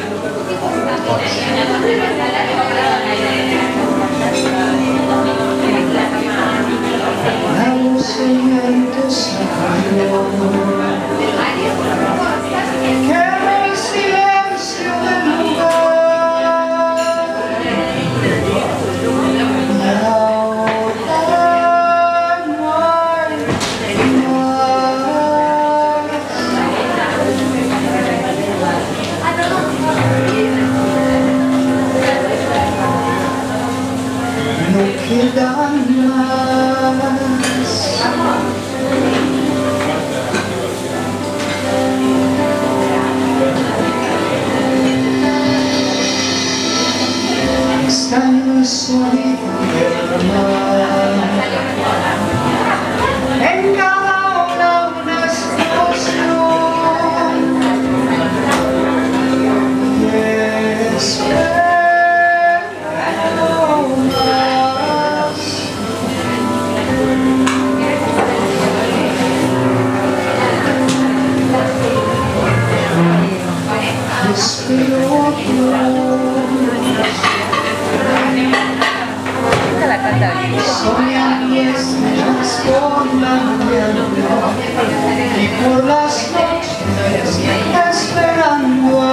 La luz en tus ojos quema el silencio del lugar. Y ahora no hay no quedan más. Está en el sonido del mar, en cada ola una explosión, y espero más. Espero soñando estrellas por la mañana y por las noches esperando